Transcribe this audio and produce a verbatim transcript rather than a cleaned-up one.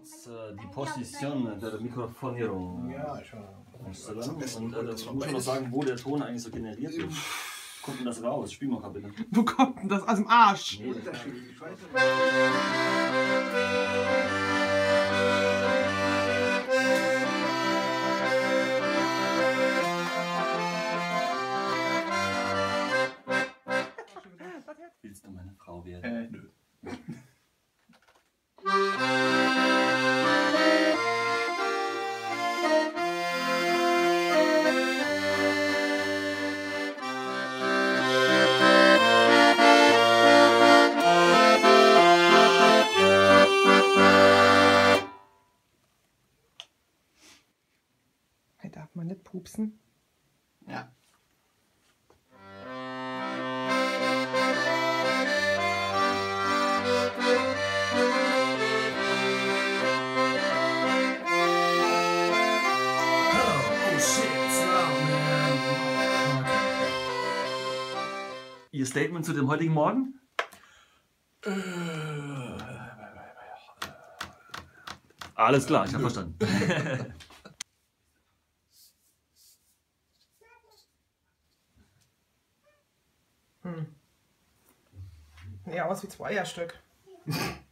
kurz äh, die Position der Mikrofonierung Ja, schon. einstellen. Und äh, ich muss schon noch sagen, wo der Ton eigentlich so generiert wird. Kommt denn das raus? Spiel mal bitte. Wo kommt denn das? Aus dem Arsch? Nee, Unterschiedlich, ich weiß nicht. willst du meine Frau werden? Äh, nö. Darf man nicht pupsen? Ja. Ihr Statement zu dem heutigen Morgen? Alles klar, ich habe verstanden. Hm. Ja, aus wie zwei Eierstück.